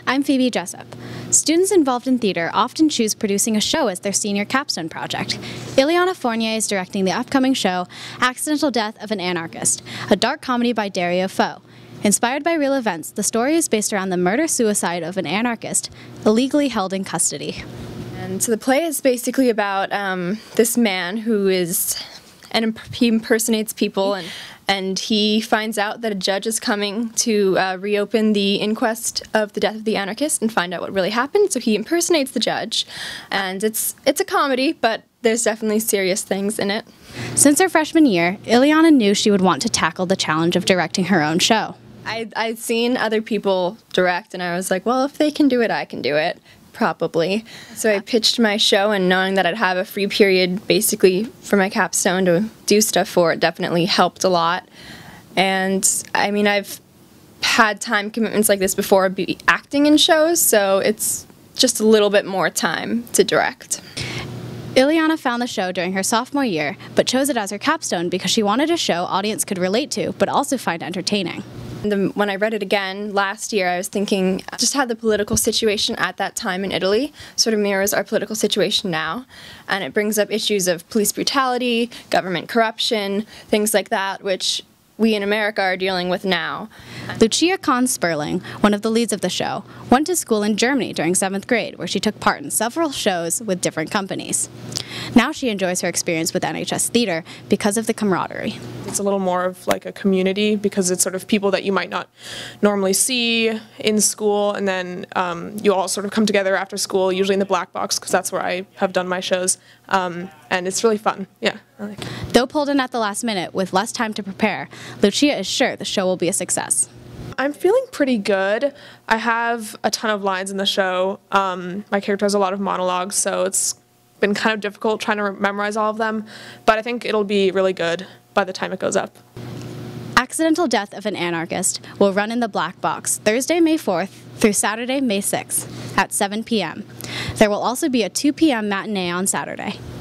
I'm Phoebe Jessup. Students involved in theater often choose producing a show as their senior capstone project. Ileana Fournier is directing the upcoming show, Accidental Death of an Anarchist, a dark comedy by Dario Fo. Inspired by real events, the story is based around the murder-suicide of an anarchist illegally held in custody. And so the play is basically about this man who he impersonates people, and he finds out that a judge is coming to reopen the inquest of the death of the anarchist and find out what really happened. So he impersonates the judge, and it's a comedy, but there's definitely serious things in it. Since her freshman year, Ileana knew she would want to tackle the challenge of directing her own show. I'd seen other people direct, and I was like, well, if they can do it, I can do it. Probably. So I pitched my show, and knowing that I'd have a free period basically for my capstone to do stuff for it definitely helped a lot. And I mean, I've had time commitments like this before acting in shows, so it's just a little bit more time to direct. Ileana found the show during her sophomore year, but chose it as her capstone because she wanted a show audience could relate to, but also find entertaining. When I read it again last year, I was thinking just how the political situation at that time in Italy sort of mirrors our political situation now. And it brings up issues of police brutality, government corruption, things like that, which we in America are dealing with now. Lucia Kahn-Sperling, one of the leads of the show, went to school in Germany during 7th grade, where she took part in several shows with different companies. Now she enjoys her experience with NHS Theatre because of the camaraderie. It's a little more of like a community because it's sort of people that you might not normally see in school, and then you all sort of come together after school, usually in the Black Box, because that's where I have done my shows, and it's really fun. Yeah, I like it. Though pulled in at the last minute with less time to prepare, Lucia is sure the show will be a success. I'm feeling pretty good. I have a ton of lines in the show. My character has a lot of monologues, so it's been kind of difficult trying to memorize all of them, but I think it'll be really good by the time it goes up. Accidental Death of an Anarchist will run in the Black Box Thursday, May 4th through Saturday, May 6th at 7 p.m. There will also be a 2 p.m. matinee on Saturday.